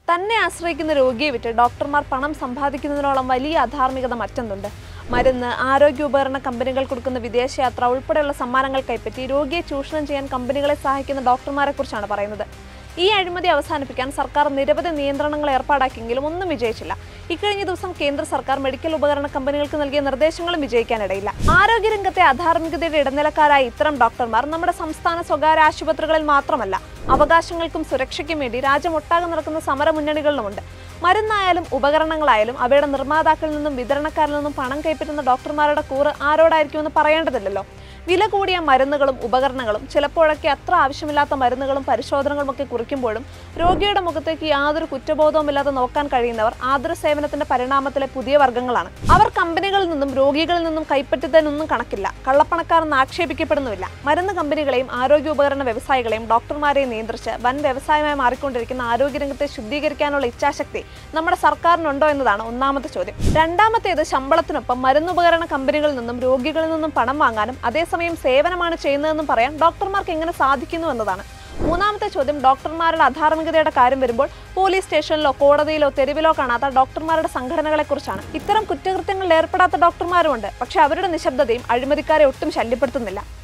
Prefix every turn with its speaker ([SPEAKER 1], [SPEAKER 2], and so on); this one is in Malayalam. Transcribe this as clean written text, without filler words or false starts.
[SPEAKER 1] തന്നെ ആശ്രയിക്കുന്ന രോഗിയെ വിറ്റ് ഡോക്ടർമാർ പണം സമ്പാദിക്കുന്നതിനോളം വലിയ അധാർമികത മറ്റൊന്നുണ്ട്. മരുന്ന്, ആരോഗ്യ ഉപകരണ കമ്പനികൾ കൊടുക്കുന്ന വിദേശയാത്ര ഉൾപ്പെടെയുള്ള സമ്മാനങ്ങൾ കൈപ്പറ്റി രോഗിയെ ചൂഷണം ചെയ്യാൻ കമ്പനികളെ സഹായിക്കുന്ന ഡോക്ടർമാരെ കുറിച്ചാണ് പറയുന്നത്. ഈ അഴിമതി അവസാനിപ്പിക്കാൻ സർക്കാർ നിരവധി നിയന്ത്രണങ്ങൾ ഏർപ്പാടാക്കിയെങ്കിലും ഒന്നും വിജയിച്ചില്ല. ഇക്കഴിഞ്ഞ ദിവസം കേന്ദ്ര സർക്കാർ മെഡിക്കൽ ഉപകരണ കമ്പനികൾക്ക് നൽകിയ നിർദ്ദേശങ്ങളും വിജയിക്കാനിടയില്ല. ആരോഗ്യരംഗത്തെ അധാർമികതയുടെ ഇടനിലക്കാരായ ഇത്തരം ഡോക്ടർമാർ നമ്മുടെ സംസ്ഥാന സ്വകാര്യ ആശുപത്രികളിൽ മാത്രമല്ല, അവകാശങ്ങൾക്കും സുരക്ഷയ്ക്കും വേണ്ടി രാജ്യമൊട്ടാകെ നടക്കുന്ന സമരമുന്നണികളിലുമുണ്ട്. മരുന്നായാലും ഉപകരണങ്ങളായാലും അവയുടെ നിർമ്മാതാക്കളിൽ നിന്നും വിതരണക്കാരിൽ നിന്നും പണം കൈപ്പറ്റുന്ന ഡോക്ടർമാരുടെ കൂറ് ആരോടായിരിക്കുമെന്ന് പറയേണ്ടതില്ലല്ലോ. വില കൂടിയ മരുന്നുകളും ഉപകരണങ്ങളും ചിലപ്പോഴൊക്കെ അത്ര ആവശ്യമില്ലാത്ത മരുന്നുകളും പരിശോധനകളും ഒക്കെ കുറിക്കുമ്പോഴും രോഗിയുടെ മുഖത്തേക്ക് യാതൊരു കുറ്റബോധവുമില്ലാതെ നോക്കാൻ കഴിയുന്നവർ ആതുര സേവനത്തിന്റെ പരിണാമത്തിലെ പുതിയ വർഗ്ഗങ്ങളാണ്. അവർ കമ്പനികളിൽ നിന്നും രോഗികളിൽ നിന്നും കൈപ്പറ്റുന്നതിനൊന്നും കണക്കില്ല. കള്ളപ്പണക്കാരെന്ന് ആക്ഷേപിക്കപ്പെടുന്നുമില്ല. മരുന്ന് കമ്പനികളെയും ആരോഗ്യ ഉപകരണ വ്യവസായികളെയും ഡോക്ടർമാരെയും നിയന്ത്രിച്ച് വൻ വ്യവസായമായി മാറിക്കൊണ്ടിരിക്കുന്ന ആരോഗ്യരംഗത്തെ ശുദ്ധീകരിക്കാനുള്ള ഇച്ഛാശക്തി നമ്മുടെ സർക്കാരിനുണ്ടോ എന്നതാണ് ഒന്നാമത്തെ ചോദ്യം. രണ്ടാമത്തേത്, ശമ്പളത്തിനൊപ്പം മരുന്നുപകരണ കമ്പനികളിൽ നിന്നും രോഗികളിൽ നിന്നും പണം വാങ്ങാനും അതേസമയം സേവനമാണ് ചെയ്യുന്നതെന്നും പറയാൻ ഡോക്ടർമാർക്ക് എങ്ങനെ സാധിക്കുന്നു എന്നതാണ്. മൂന്നാമത്തെ ചോദ്യം, ഡോക്ടർമാരുടെ അധാർമികതയുടെ കാര്യം വരുമ്പോൾ പോലീസ് സ്റ്റേഷനിലോ കോടതിയിലോ തെരുവിലോ കാണാത്ത ഡോക്ടർമാരുടെ സംഘടനകളെ കുറിച്ചാണ്. ഇത്തരം കുറ്റകൃത്യങ്ങളിൽ ഏർപ്പെടാത്ത ഡോക്ടർമാരുമുണ്ട്. പക്ഷെ അവരുടെ നിശബ്ദതയും അഴിമതിക്കാരെ ഒട്ടും ശല്യപ്പെടുത്തുന്നില്ല.